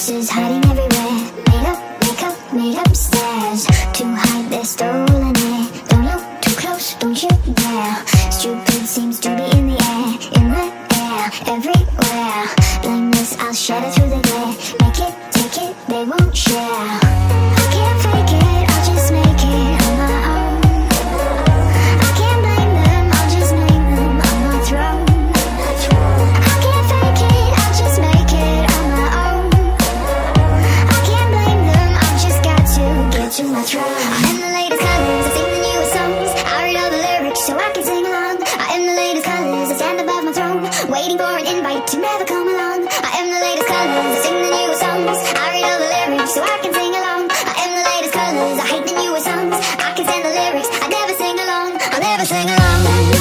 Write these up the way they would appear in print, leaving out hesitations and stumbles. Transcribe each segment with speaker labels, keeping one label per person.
Speaker 1: faces hiding everywhere. Made up, makeup, made up stairs to hide their stolen air. Don't look too close, don't you dare. Stupid seems to be in the air, everywhere. Blameless, I'll shatter through the glare. Make it, take it, they won't share. I can't fake it, I'll just make it on my own. I can't blame them, I'll just name them on my throne. I can't fake it, I'll just make it on my own. I can't blame them, I've just got to get to my throne. I am the latest colors, I sing the newest songs. I read all the lyrics so I can sing along. I am the latest colors, I stand above my throne, waiting for an invite to never come along. I am the latest colors, I sing the newest songs. I read all the lyrics so I can sing along. I am the latest colors, I hate the newest songs. I can stand the lyrics, I never sing along. I'll never sing along.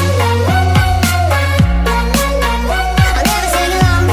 Speaker 1: I'll never sing along.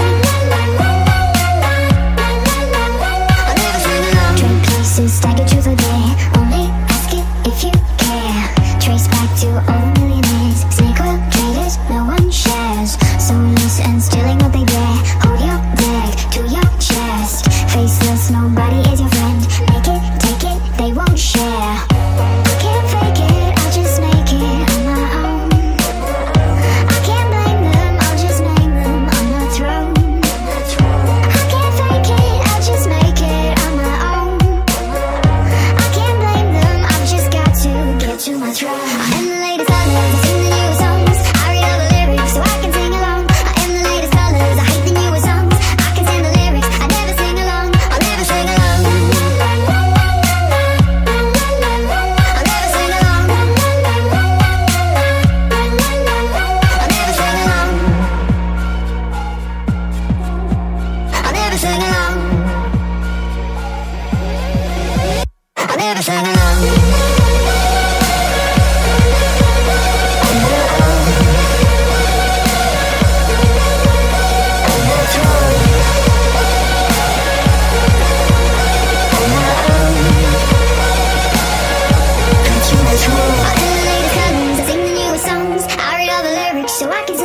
Speaker 1: I'll never sing along. Trade places, stagger truth or dare. Only ask it if you care. Trace back to old millionaires. Snake oil traders, no one shares. Soulless and stealing what they dare. Hold your bag to your chest. Faceless, nobody is your friend. Make it, take it, they won't share. I can't fake it, I'll just make it on my own. I can't blame them, I'll just name them on my throne. I can't fake it, I'll just make it on my own. I can't blame them, I've just got to get to my throne. I am the latest colors, I sing the newest songs. I read all the lyrics so I can sing along. I am the latest colors, I hate the newest songs. I can stand the lyrics, I never sing along. I'll never sing along. I'll never sing along. I'll never sing along. I'll never sing along. I'll never sing along. So I can